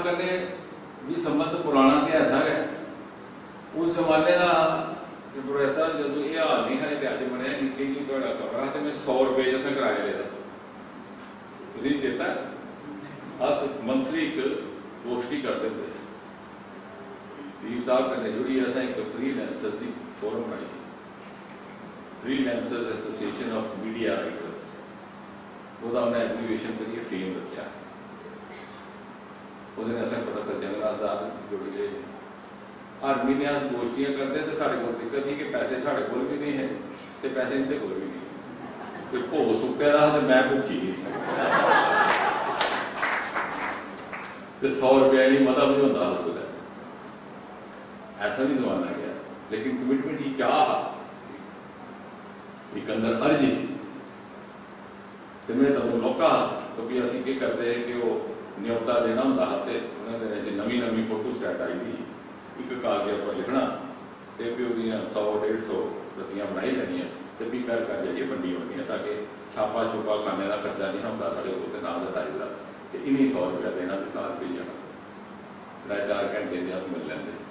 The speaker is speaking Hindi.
कन्ने भी संबंध पुराना तो ऐसा है। उस जमाने का कि प्रोफेसर जो ये हाल नहीं है अज बनया निक्के जी थोड़ा कमरा तो मैं 100 रुपये जैसा किराया लेता तुझे चेता अस मंथली एक गोष्ठी करते थे टीम साहब कन्ने जुड़ी अस एक फ्रीलैंसर की फोरम बनाई freelancers association of media writers उसका उन्हें एग्रीवेशन करिए फेम रखा उस प्रोफेसर जनरल साहब जुड़ गए हर महीने अस गोष्ठियां करते तो साढ़े को दिक्कत थी कि पैसे साढ़े को भी नहीं है तो पैसे इनके को भी नहीं कोई भोग सुक्या रहा तो मैं भुखी तो 100 रुपया नहीं मता भी होता उसको ऐसा भी जमाना गया लेकिन कमिटमेंट ही चाह एक अंदर अर्जी तो मैं तुम मौका क्योंकि असं की करते हैं कि वो न्योता देना होंगे तो उन्होंने नवी नवी फोटो स्टैट आई थी एक कागज पर लिखना तो भी वो 100-150 प्रतियां बनाई लैनिया तो भी कर जाइए वंडी होनी ताकि छापा छुपा खाने का खर्चा नहीं होता साढ़े को नाम बताई का तो इन्हीं 100 रुपया देना तो साल पे जाना 3-4 घंटे अस मिल लेंगे